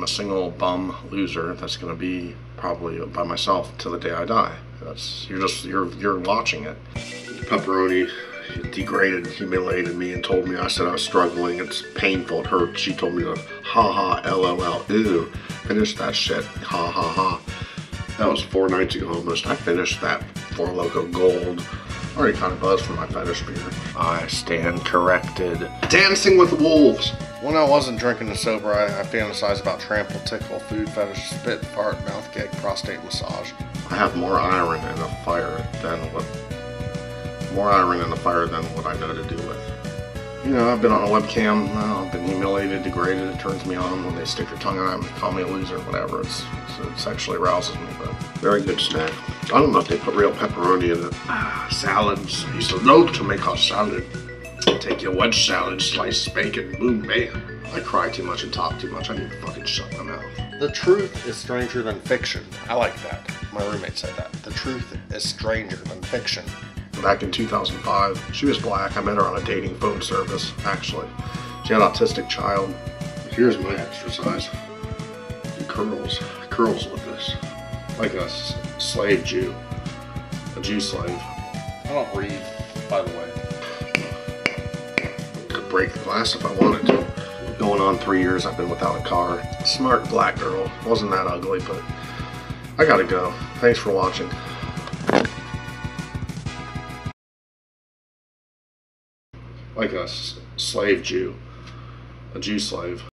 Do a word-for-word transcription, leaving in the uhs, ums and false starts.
I'm a single bum loser that's going to be probably by myself till the day I die. That's you're just you're you're watching it. Pepperoni degraded, humiliated me and told me I said I was struggling. It's painful. It hurts. She told me to ha ha lol ew. Finish that shit. Ha ha ha. That was four nights ago almost. I finished that Four Loko Gold. Already kind of buzzed from my fetish beer. I stand corrected. Dancing with Wolves. When I wasn't drinking and sober, I, I fantasized about trample, tickle, food fetish, spit, fart, mouth gag, prostate massage. I have more iron in the fire than what more iron in the fire than what I know to do with. You know, I've been on a webcam. Uh, I've been humiliated, degraded. It turns me on when they stick their tongue out and call me a loser, whatever. It's, it's, it sexually arouses me, but very good snack. I don't know if they put real pepperoni in it. Ah, salads. I used to love to make a salad. Take your wedge salad, slice bacon, boom, bam. I cry too much and talk too much. I need to fucking shut my mouth. The truth is stranger than fiction. I like that. My roommate said that. The truth is stranger than fiction. Back in two thousand five, she was black. I met her on a dating phone service, actually. She had an autistic child. Here's my exercise. Do curls. Curls with this. Like a slave Jew. A Jew slave. I don't read, by the way. Could break the glass if I wanted to. Going on three years I've been without a car. Smart black girl. Wasn't that ugly, but I gotta go. Thanks for watching. Like a slave Jew. A Jew slave.